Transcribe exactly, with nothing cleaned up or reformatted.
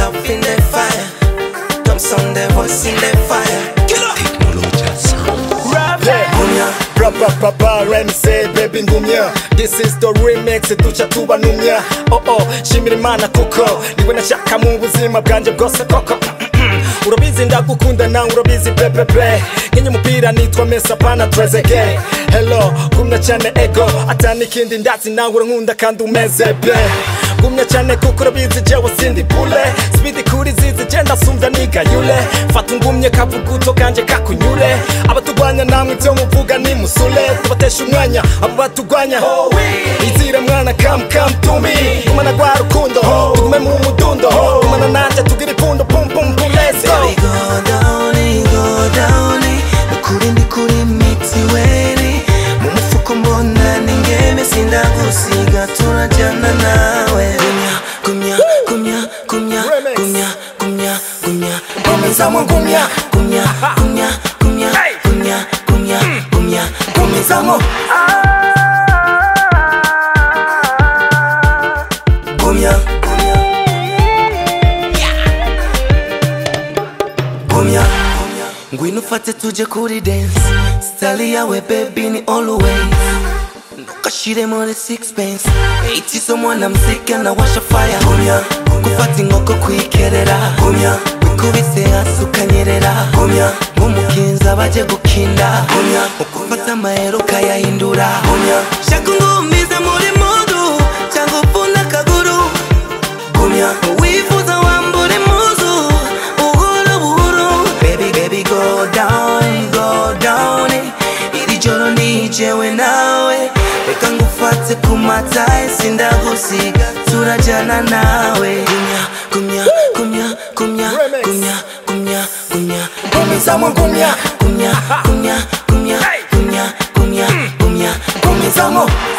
love in the fire. Tomson the voice in the fire. Technology sound. Gumya, rapa papa remse baby Gumya. This is the remix tucha tuba numya. Oh oh, shimira Imana kuko niwe nashaka mu buzima bwanje bwose koko. Urabizi ndagukunda na urabizi pepepe. Ngenye mupira nitwa Mesa pana Trezege. Hello, Gumya cyane ego atani kindi ndazi na urankunda kandi umeze pe. Gumya cyane kuko urabizi jewe sindi bule. Speed kuri zizi genda sumva niga yule. Fata ngumye kavuguto kanje kakunyure. Abatugwanya namwe byo muvuga ni musule. Tubatesha umwanya abo batugwanya. Izire mwana come come to me. Gumana gwa rukundo tugume mu mudundo. Gumana nanje tugira ipundo pum pum pum let's go. Baby go down, go down. Kuri ndi kuri miti weri. Mu mufuko mbona ningeme sindagusiga turajyana nawe. Gumya, Gumya, Gumya, Gumya, Gumya, Gumya, Gumya, Gumya, Gumya, Gumya, Gumya, Gumya, Gumya, Gumya, Gumya, Gumya, Gumya, ngwino ufate tuje kuri dance. Style yawe baby ni always. Kashire muri sixpence. A-TZO mwana mziki anawasha fire. Gumya, gufata inkoko kwikerera. Gumya, wikubise hasi ukanyerera. Gumya, nk'umukinza baje gukinda. Gumya, ukufata amahero ukayahindura. Gumya, shaka ungumize muri mudu cyangwa upfunda akaguru. Gumya, wifuza wambure muzu buhoro buhoro. Baby baby go down, go down. Iri joro nijewe nawe. Reka ngufate kumataye sindagusiga turajyana nawe. Gumya, Gumya, Gumya, Gumya, Gumya, Gumya, Gumya, Gumya, Gumya, Gumya, Gumya, Gumya, Gumya, Gumya, Gumya, Gumya, Gumya.